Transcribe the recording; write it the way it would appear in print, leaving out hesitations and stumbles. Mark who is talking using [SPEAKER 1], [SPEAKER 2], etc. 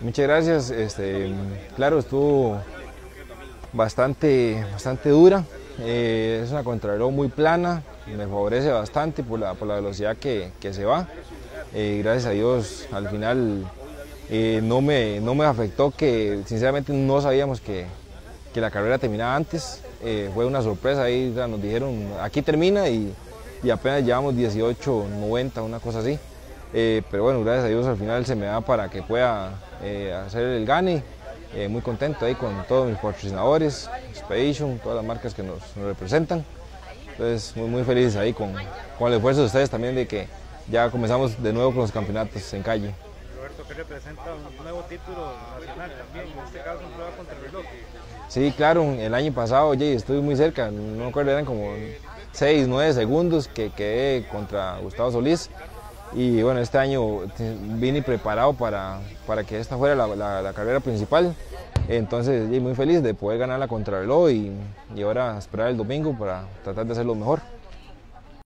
[SPEAKER 1] Muchas gracias. Claro, estuvo bastante dura. Es una contrarreloj muy plana, me favorece bastante por la velocidad que se va. Gracias a Dios, al final no me afectó, que sinceramente no sabíamos que la carrera terminaba antes. Fue una sorpresa, ahí o sea, nos dijeron aquí termina y apenas llevamos 18:90, una cosa así. Pero bueno, gracias a Dios al final se me da para que pueda hacer el gane. Muy contento ahí con todos mis patrocinadores, Expedition, todas las marcas que nos representan. Entonces muy felices ahí con el esfuerzo de ustedes también, de que ya comenzamos de nuevo con los campeonatos en calle.
[SPEAKER 2] Roberto, que representa un nuevo título nacional también, en este caso en prueba contra el reloj.
[SPEAKER 1] Sí, claro, el año pasado oye, estuve muy cerca, no me acuerdo, eran como 6, 9 segundos que quedé contra Gustavo Solís. Y bueno, este año vine preparado para que esta fuera la carrera principal. Entonces, muy feliz de poder ganar la contrarreloj y ahora esperar el domingo para tratar de hacerlo mejor.